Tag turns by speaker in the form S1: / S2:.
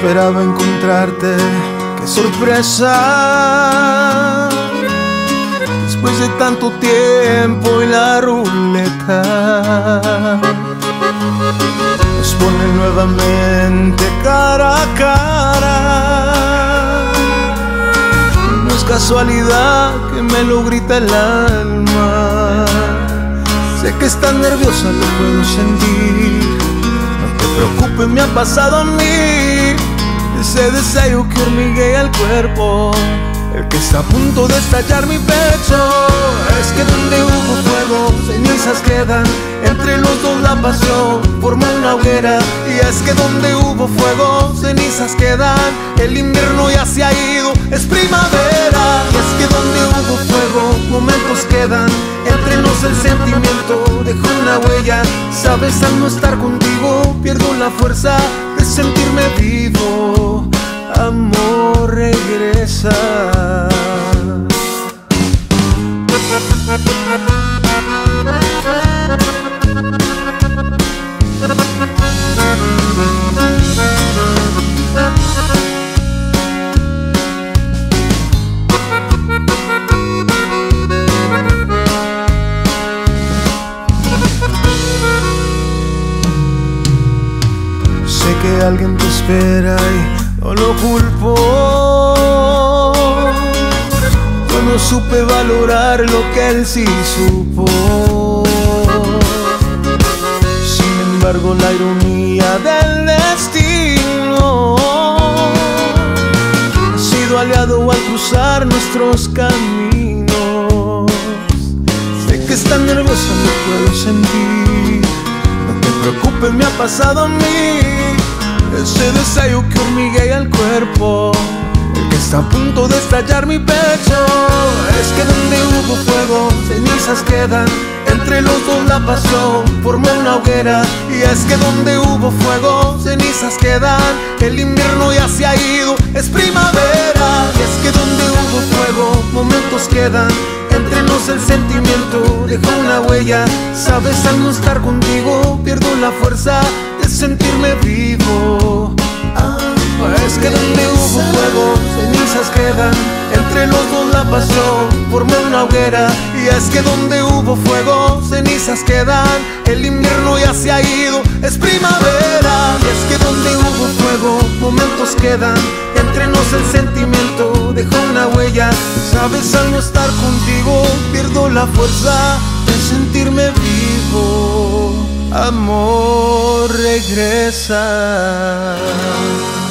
S1: esperaba encontrarte, qué sorpresa. Después de tanto tiempo y la ruleta nos pone nuevamente cara a cara. No es casualidad que me lo grita el alma. Sé que estás nerviosa, lo puedo sentir. No te preocupes, me ha pasado a mí. Ese deseo que hormiguea el cuerpo, el que está a punto de estallar mi pecho. Es que donde hubo fuego, cenizas quedan. Entre los dos la pasión forma una hoguera. Y es que donde hubo fuego, cenizas quedan. El invierno ya se ha ido, es primavera. Y es que donde hubo fuego, momentos quedan. Entre nos el sentimiento dejó una huella. Sabes, al no estar contigo pierdo la fuerza de sentirme vivo. Amor, regresa. Sé que alguien te espera y no lo culpo. Yo no supe valorar lo que él sí supo. Sin embargo, la ironía del destino ha sido aliado al cruzar nuestros caminos. Sé que estás nerviosa, lo puedo sentir. No te preocupes, me ha pasado a mí. Ese deseo que hormiguea el cuerpo, el que está a punto de estallar mi pecho. Es que donde hubo fuego, cenizas quedan. Entre los dos la pasión forma una hoguera. Y es que donde hubo fuego, cenizas quedan. El invierno ya se ha ido, es primavera. Y es que donde hubo fuego, momentos quedan. Entre nos el sentimiento deja una huella. Sabes, al no estar contigo pierdo la fuerza de sentirme vivo. Es que donde hubo fuego, cenizas quedan. Entre los dos la pasión forma una hoguera. Y es que donde hubo fuego, cenizas quedan. El invierno ya se ha ido, es primavera. Y es que donde hubo fuego, momentos quedan. Entre nos el sentimiento deja una huella. Sabes, al no estar contigo pierdo la fuerza de sentirme vivo. Amor, regresa.